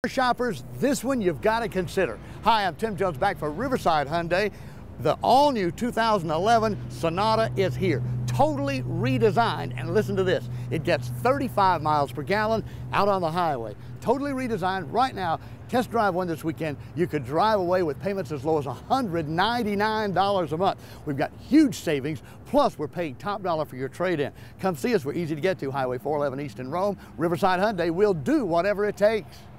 Shoppers, this one you've got to consider. Hi, I'm Tim Jones back for Riverside Hyundai. The all-new 2011 Sonata is here, totally redesigned, and listen to this, it gets 35 miles per gallon out on the highway. Totally redesigned right now. Test drive one this weekend. You could drive away with payments as low as $199 a month. We've got huge savings, plus we're paying top dollar for your trade-in. Come see us, we're easy to get to, Highway 411 East in Rome. Riverside Hyundai will do whatever it takes.